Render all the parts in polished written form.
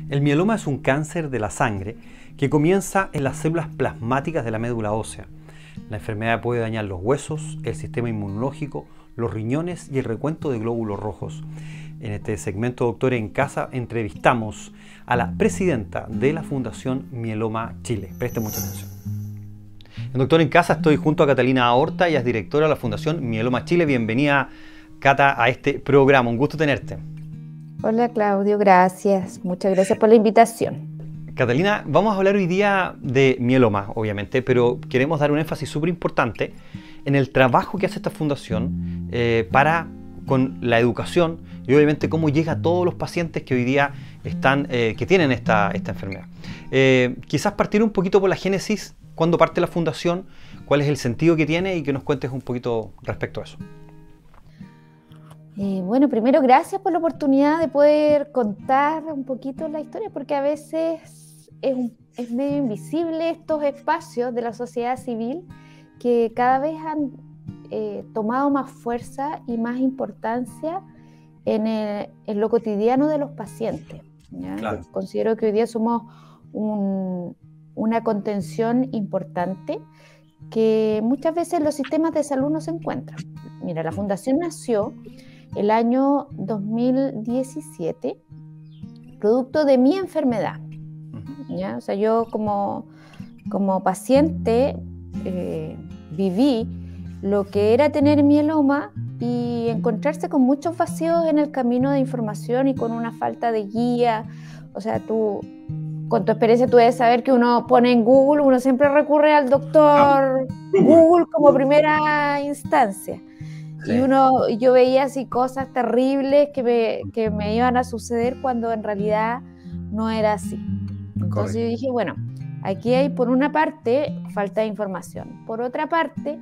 El mieloma es un cáncer de la sangre que comienza en las células plasmáticas de la médula ósea. La enfermedad puede dañar los huesos, el sistema inmunológico, los riñones y el recuento de glóbulos rojos. En este segmento Doctor en Casa entrevistamos a la presidenta de la Fundación Mieloma Chile. Preste mucha atención. En Doctor en Casa estoy junto a Catalina Horta, ella es directora de la Fundación Mieloma Chile. Bienvenida, Cata, a este programa. Un gusto tenerte. Hola Claudio, gracias. Muchas gracias por la invitación. Catalina, vamos a hablar hoy día de mieloma, obviamente, pero queremos dar un énfasis súper importante en el trabajo que hace esta fundación con la educación y obviamente cómo llega a todos los pacientes que hoy día que tienen esta enfermedad. Quizás partir un poquito por la génesis, cuándo parte la fundación, cuál es el sentido que tiene y que nos cuentes un poquito respecto a eso. Bueno, primero gracias por la oportunidad de poder contar un poquito la historia, porque a veces es medio invisible estos espacios de la sociedad civil que cada vez han tomado más fuerza y más importancia en lo cotidiano de los pacientes, ¿ya? Claro. Considero que hoy día somos una contención importante que muchas veces los sistemas de salud no se encuentran. Mira, la fundación nació el año 2017, producto de mi enfermedad, ¿ya? O sea, yo como paciente viví lo que era tener mieloma y encontrarse con muchos vacíos en el camino de información y con una falta de guía. O sea, tú, con tu experiencia, tú debes saber que uno pone en Google, uno siempre recurre al doctor Google como primera instancia. Sí. Y yo veía así cosas terribles que me iban a suceder cuando en realidad no era así. Entonces Correcto. Yo dije, bueno, aquí hay por una parte falta de información, por otra parte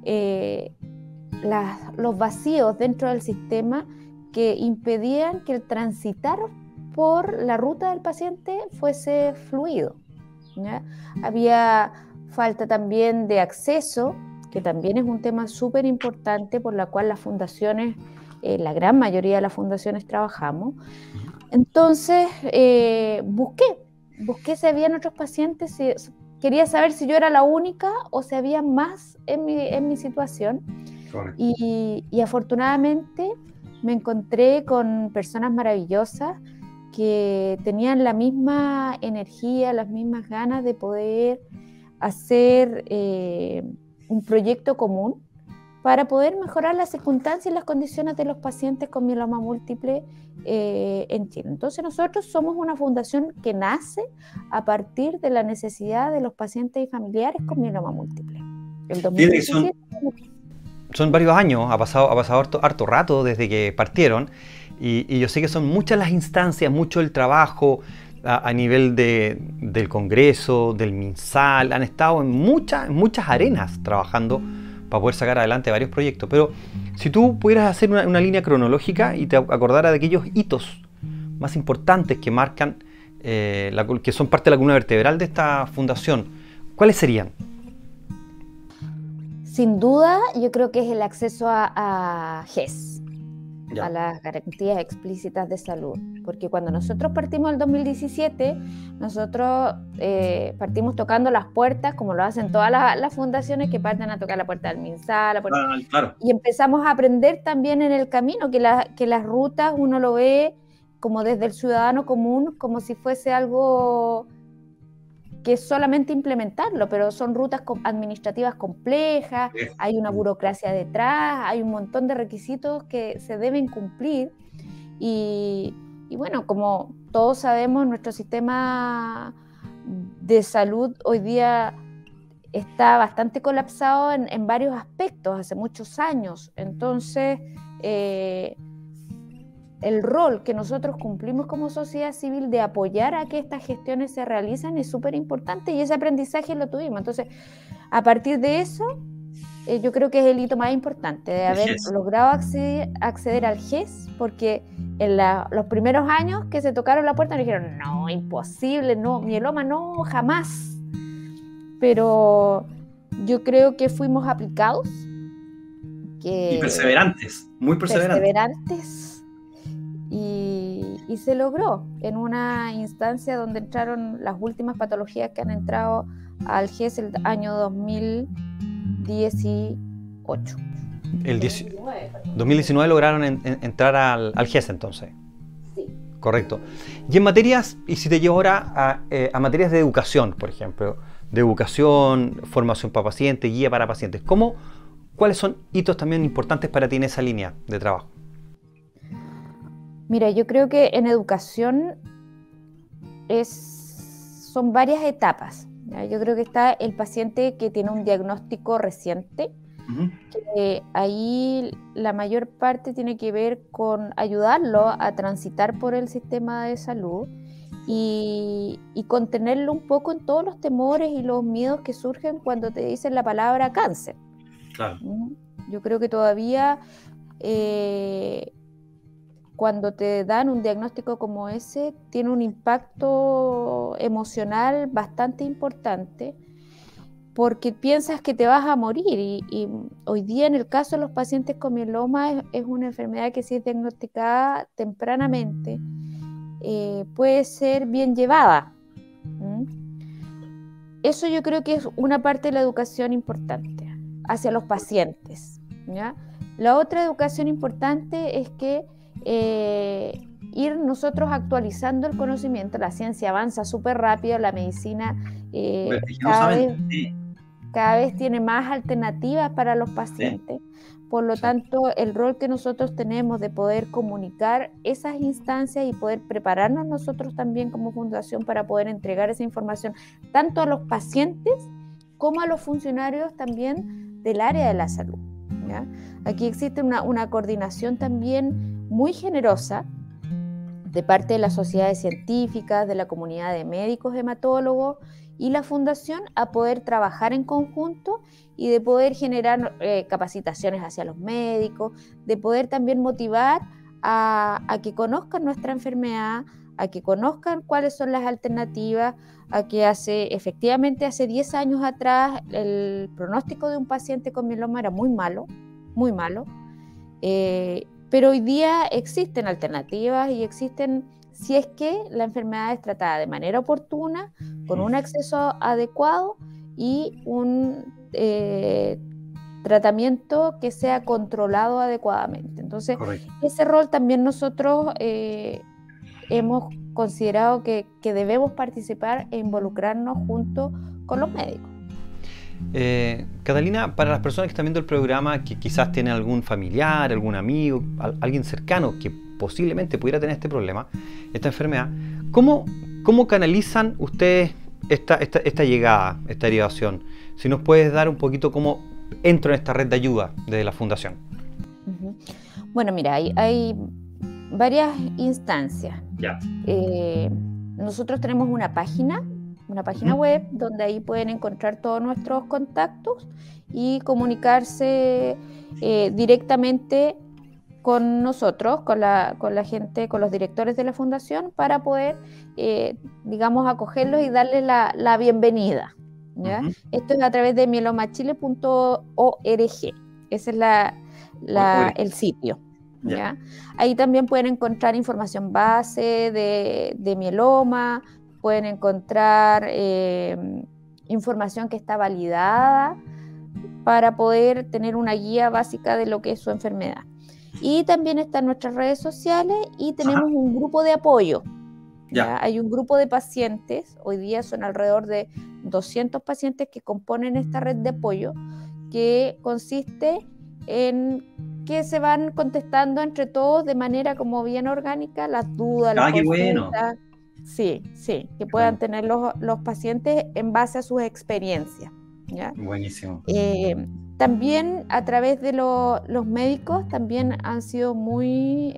los vacíos dentro del sistema que impedían que el transitar por la ruta del paciente fuese fluido, ¿ya? Había falta también de acceso, que también es un tema súper importante por la cual las fundaciones, la gran mayoría de las fundaciones trabajamos. Entonces busqué si habían otros pacientes, quería saber si yo era la única o si había más en mi situación. Y afortunadamente me encontré con personas maravillosas que tenían la misma energía, las mismas ganas de poder hacer un proyecto común para poder mejorar las circunstancias y las condiciones de los pacientes con mieloma múltiple en Chile. Entonces nosotros somos una fundación que nace a partir de la necesidad de los pacientes y familiares con mieloma múltiple. El 2017... Son varios años, ha pasado harto rato desde que partieron y yo sé que son muchas las instancias, mucho el trabajo a nivel del Congreso, del MinSal, han estado en muchas arenas trabajando para poder sacar adelante varios proyectos. Pero si tú pudieras hacer una línea cronológica y te acordara de aquellos hitos más importantes que marcan, que son parte de la columna vertebral de esta fundación, ¿cuáles serían? Sin duda, yo creo que es el acceso a GES, ya, a las garantías explícitas de salud. Porque cuando nosotros partimos el 2017, nosotros partimos tocando las puertas, como lo hacen todas las fundaciones que parten a tocar la puerta del MinSal, claro. Y empezamos a aprender también en el camino que las rutas uno lo ve como desde el ciudadano común, como si fuese algo que es solamente implementarlo, pero son rutas administrativas complejas, hay una burocracia detrás, hay un montón de requisitos que se deben cumplir y bueno, como todos sabemos, nuestro sistema de salud hoy día está bastante colapsado en varios aspectos, hace muchos años. Entonces, el rol que nosotros cumplimos como sociedad civil de apoyar a que estas gestiones se realicen es súper importante y ese aprendizaje lo tuvimos. Entonces, a partir de eso, yo creo que es el hito más importante de haber logrado acceder al GES, porque en los primeros años que se tocaron la puerta me dijeron, no, imposible, no, mieloma no, jamás. Pero yo creo que fuimos aplicados. Y perseverantes, muy perseverantes. Y Y se logró en una instancia donde entraron las últimas patologías que han entrado al GES el año 2018. El 2019 lograron entrar al GES entonces. Sí. Correcto. Y en materias, y si te llevo ahora a materias de educación, por ejemplo, de educación, formación para pacientes, guía para pacientes, ¿cuáles son hitos también importantes para ti en esa línea de trabajo? Mira, yo creo que en educación son varias etapas, ¿ya? Yo creo que está el paciente que tiene un diagnóstico reciente, que ahí la mayor parte tiene que ver con ayudarlo a transitar por el sistema de salud y contenerlo un poco en todos los temores y los miedos que surgen cuando te dicen la palabra cáncer. Claro. Yo creo que todavía cuando te dan un diagnóstico como ese, tiene un impacto emocional bastante importante, porque piensas que te vas a morir y hoy día en el caso de los pacientes con mieloma es una enfermedad que si es diagnosticada tempranamente puede ser bien llevada. Eso yo creo que es una parte de la educación importante hacia los pacientes, ¿ya? La otra educación importante es que ir nosotros actualizando el conocimiento. La ciencia avanza súper rápido, la medicina cada vez tiene más alternativas para los pacientes. Por lo tanto, el rol que nosotros tenemos de poder comunicar esas instancias y poder prepararnos nosotros también como fundación para poder entregar esa información tanto a los pacientes como a los funcionarios también del área de la salud, ¿ya? Aquí existe una coordinación también muy generosa de parte de las sociedades científicas, de la comunidad de médicos hematólogos y la fundación a poder trabajar en conjunto y de poder generar capacitaciones hacia los médicos, de poder también motivar a que conozcan nuestra enfermedad, a que conozcan cuáles son las alternativas, a que efectivamente hace 10 años atrás el pronóstico de un paciente con mieloma era muy malo, pero hoy día existen alternativas y existen, si es que la enfermedad es tratada de manera oportuna, con un acceso adecuado y un tratamiento que sea controlado adecuadamente. Entonces, correcto, ese rol también nosotros hemos considerado que debemos participar e involucrarnos junto con los médicos. Catalina, para las personas que están viendo el programa, que quizás tienen algún familiar, algún amigo, alguien cercano que posiblemente pudiera tener este problema, esta enfermedad, ¿cómo canalizan ustedes esta llegada, esta derivación? Si nos puedes dar un poquito cómo entro en esta red de ayuda de la Fundación. Bueno, mira, hay varias instancias. Ya. Nosotros tenemos una página web donde ahí pueden encontrar todos nuestros contactos y comunicarse directamente con nosotros, con la gente, con los directores de la fundación para poder, digamos, acogerlos y darles la bienvenida, ¿ya? Esto es a través de mielomachile.org, ese es el sitio. ¿Ya? Ahí también pueden encontrar información base de mieloma, pueden encontrar información que está validada para poder tener una guía básica de lo que es su enfermedad. Y también están nuestras redes sociales y tenemos un grupo de apoyo. ¿Ya? Hay un grupo de pacientes, hoy día son alrededor de 200 pacientes que componen esta red de apoyo, que consiste en que se van contestando entre todos de manera como bien orgánica las dudas, las consultas. Bueno. Sí, que puedan tener los pacientes en base a sus experiencias, ¿ya? Buenísimo. También a través de los médicos también han sido muy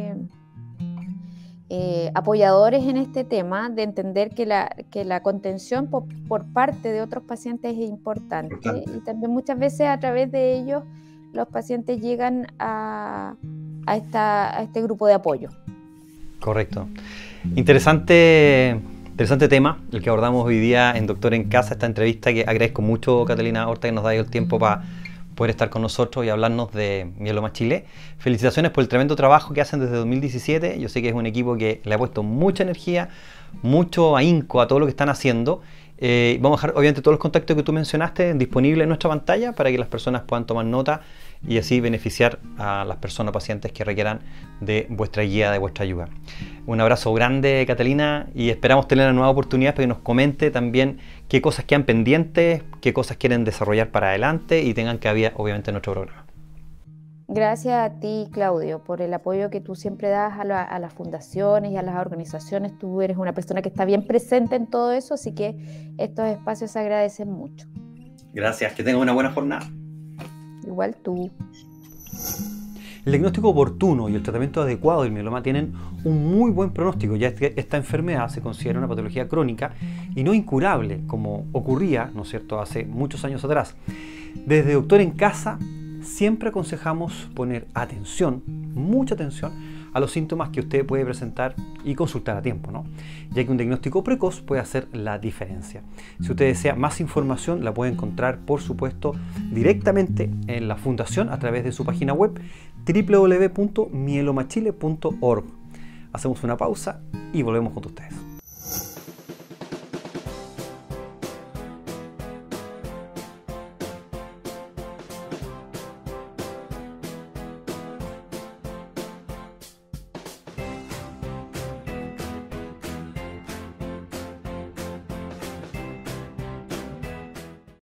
apoyadores en este tema de entender que la contención por parte de otros pacientes es importante. Y también muchas veces a través de ellos los pacientes llegan a este grupo de apoyo. Correcto. Interesante tema el que abordamos hoy día en Doctor en Casa, esta entrevista que agradezco mucho, Catalina Horta, que nos da el tiempo para poder estar con nosotros y hablarnos de Mieloma Chile. Felicitaciones por el tremendo trabajo que hacen desde 2017. Yo sé que es un equipo que le ha puesto mucha energía, mucho ahínco a todo lo que están haciendo. Vamos a dejar obviamente todos los contactos que tú mencionaste disponibles en nuestra pantalla para que las personas puedan tomar nota y así beneficiar a las personas pacientes que requieran de vuestra guía, de vuestra ayuda. Un abrazo grande, Catalina, y esperamos tener una nueva oportunidad para que nos comente también qué cosas quedan pendientes, qué cosas quieren desarrollar para adelante y tengan cabida obviamente en nuestro programa. Gracias a ti, Claudio, por el apoyo que tú siempre das a las fundaciones y a las organizaciones. Tú eres una persona que está bien presente en todo eso, así que estos espacios se agradecen mucho. Gracias, que tengan una buena jornada. Igual tú. El diagnóstico oportuno y el tratamiento adecuado del mieloma tienen un muy buen pronóstico, ya que esta enfermedad se considera una patología crónica y no incurable, como ocurría, ¿no es cierto?, hace muchos años atrás. Desde Doctor en Casa siempre aconsejamos poner atención, mucha atención, a los síntomas que usted puede presentar y consultar a tiempo, ¿no? Ya que un diagnóstico precoz puede hacer la diferencia. Si usted desea más información, la puede encontrar, por supuesto, directamente en la Fundación a través de su página web www.mielomachile.org. Hacemos una pausa y volvemos con ustedes.